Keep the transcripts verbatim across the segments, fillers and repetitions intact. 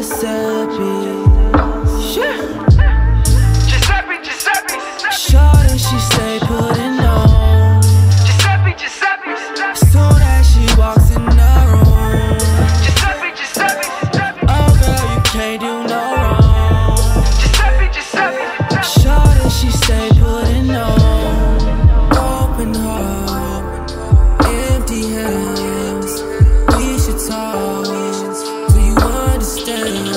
Giuseppe. Yeah. Giuseppe, Giuseppe, Giuseppe. Shorty, she stay putting on. Giuseppe, Giuseppe, Giuseppe. Soon as she walks in the room. Giuseppe, Giuseppe, Giuseppe. Oh girl, you can't do no wrong. Giuseppe, Giuseppe, Giuseppe. Shorty, she stay putting on. Open heart, empty hands. We should talk. Do you understand?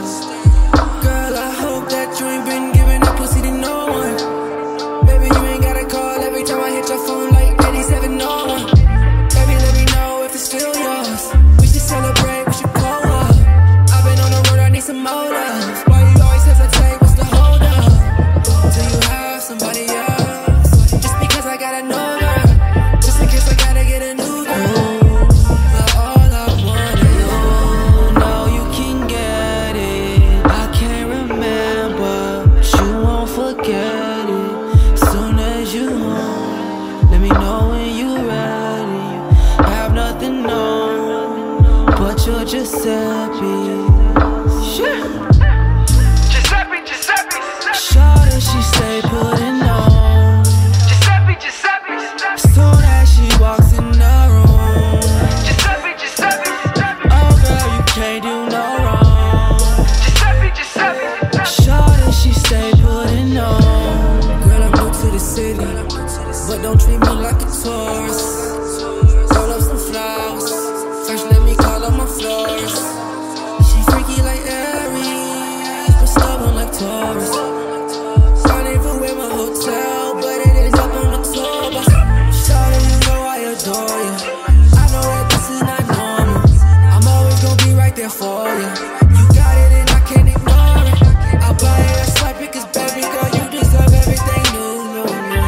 Girl, I hope that you ain't been giving that pussy to no one. Baby, you ain't gotta call every time I hit your phone like eighty-seven oh one. Baby, let me know if it's still yours. We should celebrate, we should pull up. I've been on the road, I need some more love. Why you always hesitate, what's the hold up? Do you have somebody else? Just because I gotta know that. Just in case I gotta get a new girl. But all I want is you. Know you can get it. I can't remember, but you won't forget it. Soon as you home, let me know when you ready. Have nothing on, but you're Giuseppe. Yeah. Giuseppe, Giuseppe, Giuseppe. Shorty, she stay putting on. Giuseppe, Giuseppe, Giuseppe. Soon as she walks in the room. Giuseppe, Giuseppe, Giuseppe. Oh girl, you can't do no wrong. Giuseppe, Giuseppe, Giuseppe. Shorty, she stay putting on. Girl, I'm new to the city, but don't treat me like a tourist. Roll up some flowers, first let me call up my florist. She freaky like Aries, but stubborn like Taurus. Can't even wear my hotel, but it is up on the tour bus. Shorty, you know I adore you. I know that this is not normal. I'm always gonna be right there for you. You got it and I can't ignore it. I'll buy it a swipe it, cause baby girl, you deserve everything new, new, new,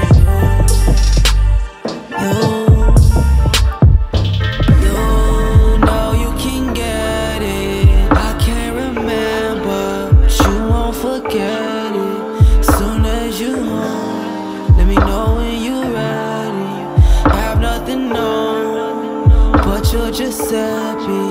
new. You, you know you can get it. I can't remember, but you won't forget it. Soon as you home, let me know when you ready. Have nothing on, but you're Giuseppe.